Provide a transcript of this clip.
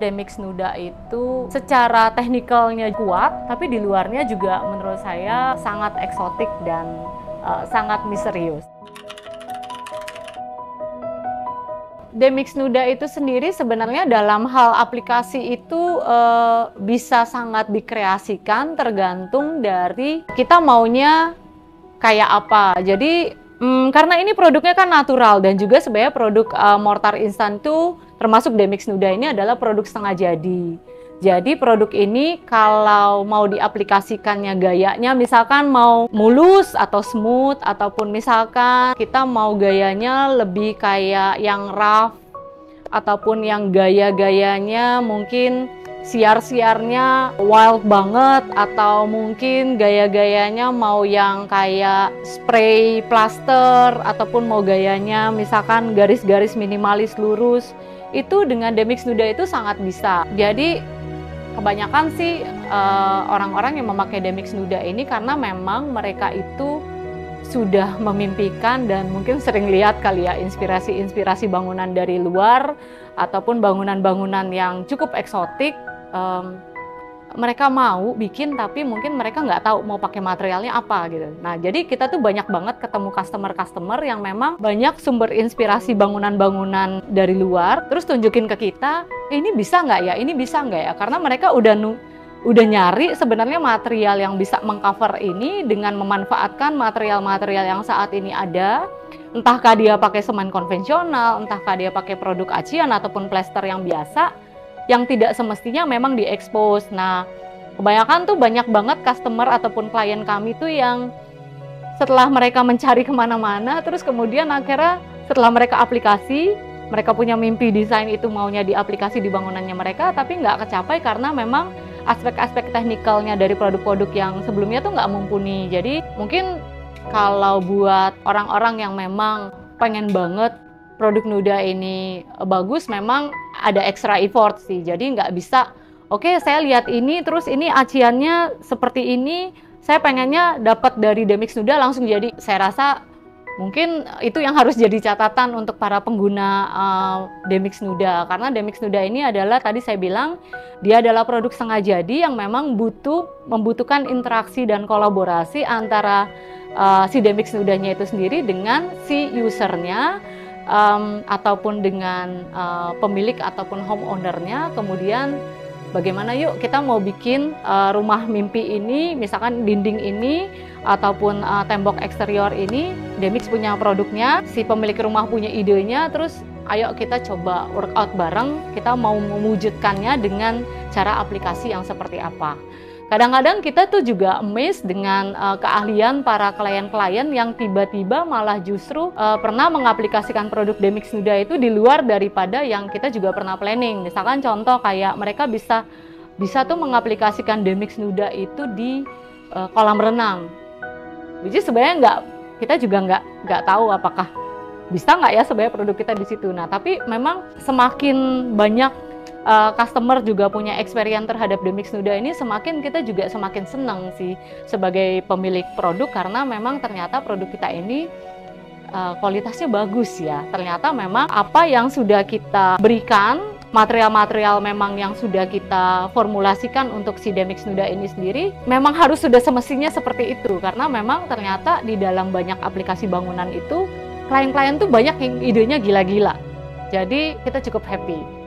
Demix Nuda itu secara teknikalnya kuat, tapi di luarnya juga menurut saya sangat eksotik dan sangat misterius. Demix Nuda itu sendiri sebenarnya dalam hal aplikasi itu bisa sangat dikreasikan tergantung dari kita maunya kayak apa. Jadi karena ini produknya kan natural dan juga sebenarnya produk mortar instan itu termasuk Demix Nuda ini adalah produk setengah jadi. Jadi produk ini kalau mau diaplikasikannya gayanya misalkan mau mulus atau smooth ataupun misalkan kita mau gayanya lebih kayak yang rough ataupun yang gaya-gayanya mungkin siar-siarnya wild banget atau mungkin gaya-gayanya mau yang kayak spray plaster ataupun mau gayanya misalkan garis-garis minimalis lurus, itu dengan Demix Nuda itu sangat bisa. Jadi kebanyakan sih orang-orang yang memakai Demix Nuda ini karena memang mereka itu sudah memimpikan dan mungkin sering lihat kali ya inspirasi-inspirasi bangunan dari luar ataupun bangunan-bangunan yang cukup eksotik. Mereka mau bikin tapi mungkin mereka nggak tahu mau pakai materialnya apa gitu. Nah jadi kita tuh banyak banget ketemu customer-customer yang memang banyak sumber inspirasi bangunan-bangunan dari luar, terus tunjukin ke kita, ini bisa nggak ya, ini bisa nggak ya, karena mereka udah nyari sebenarnya material yang bisa mengcover ini dengan memanfaatkan material-material yang saat ini ada, entahkah dia pakai semen konvensional, entahkah dia pakai produk acian ataupun plester yang biasa, yang tidak semestinya memang diekspos. Nah, kebanyakan tuh banyak banget customer ataupun klien kami tuh yang setelah mereka mencari kemana-mana, terus kemudian akhirnya setelah mereka aplikasi, mereka punya mimpi desain itu maunya diaplikasi di bangunannya mereka, tapi nggak kecapai karena memang aspek-aspek teknikalnya dari produk-produk yang sebelumnya tuh nggak mumpuni. Jadi mungkin kalau buat orang-orang yang memang pengen banget produk Nuda ini bagus, memang ada extra effort sih. Jadi nggak bisa, oke saya lihat ini, terus ini aciannya seperti ini, saya pengennya dapat dari Demix Nuda langsung jadi. Saya rasa mungkin itu yang harus jadi catatan untuk para pengguna Demix Nuda. Karena Demix Nuda ini adalah, tadi saya bilang, dia adalah produk setengah jadi yang memang membutuhkan interaksi dan kolaborasi antara si Demix Nudanya itu sendiri dengan si usernya, ataupun dengan pemilik ataupun homeownernya. Kemudian bagaimana yuk kita mau bikin rumah mimpi ini, misalkan dinding ini ataupun tembok eksterior ini, Demix punya produknya, si pemilik rumah punya idenya, terus ayo kita coba workout bareng, kita mau mewujudkannya dengan cara aplikasi yang seperti apa. Kadang-kadang kita tuh juga amazed dengan keahlian para klien-klien yang tiba-tiba malah justru pernah mengaplikasikan produk Demix Nuda itu di luar daripada yang kita juga pernah planning. Misalkan contoh kayak mereka bisa tuh mengaplikasikan Demix Nuda itu di kolam renang. Which is sebenarnya kita juga nggak tahu apakah bisa nggak ya sebenarnya produk kita di situ. Nah tapi memang semakin banyak customer juga punya experience terhadap Demix Nuda ini, kita juga semakin senang sih sebagai pemilik produk, karena memang ternyata produk kita ini kualitasnya bagus ya. Ternyata memang apa yang sudah kita berikan, material-material memang yang sudah kita formulasikan untuk si Demix Nuda ini sendiri memang harus sudah semestinya seperti itu, karena memang ternyata di dalam banyak aplikasi bangunan itu klien-klien tuh banyak yang idenya gila-gila. Jadi kita cukup happy.